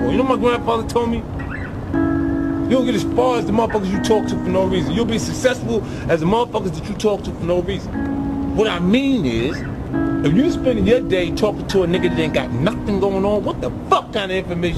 for. You know what my grandfather told me? You'll get as far as the motherfuckers you talk to for no reason. You'll be successful as the motherfuckers that you talk to for no reason. What I mean is, if you spending your day talking to a nigga that ain't got nothing going on, what the fuck kind of information